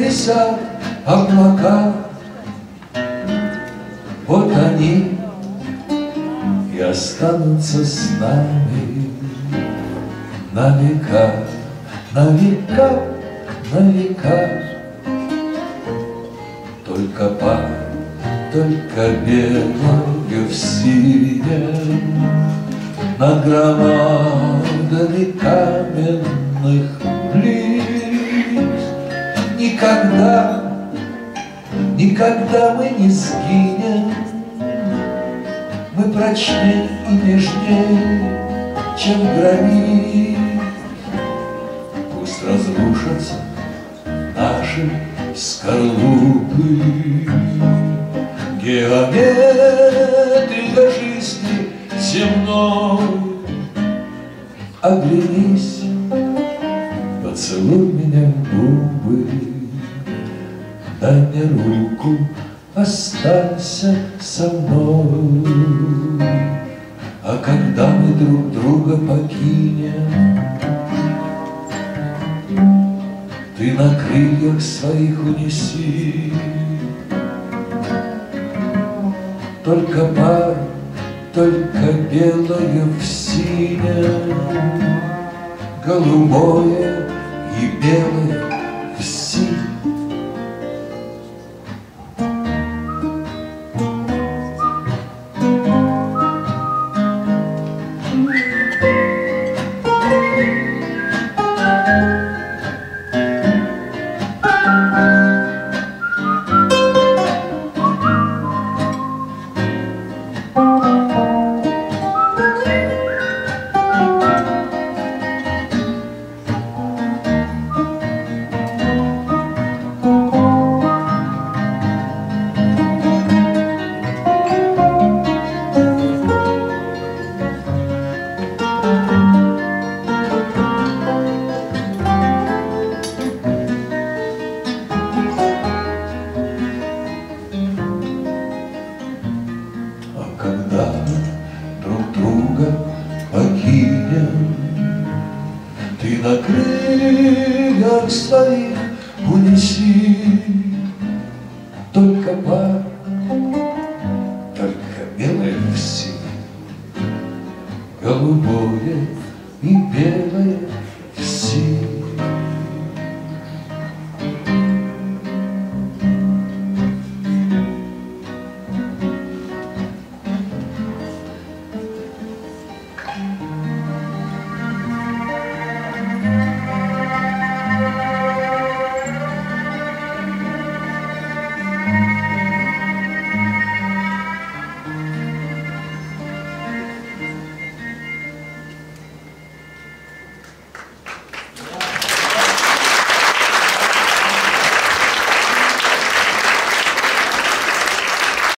висят облака, вот они и останутся с нами на века, на века, на века. Только пар, только белою в синем над громадами каменных плит. Никогда, никогда мы не сгинем, мы прочней и нежней, чем гранит. Пусть разрушатся наши скорлупы, геометрия жизни земной. Оглянись, поцелуй меня в губы, дай мне руку, останься со мной. А когда мы друг друга покинем, ты на крыльях своих унеси только пар, только белое в синем, голубое и белое в синем. Когда мы друг друга покинем, ты на крыльях своих унеси только пар,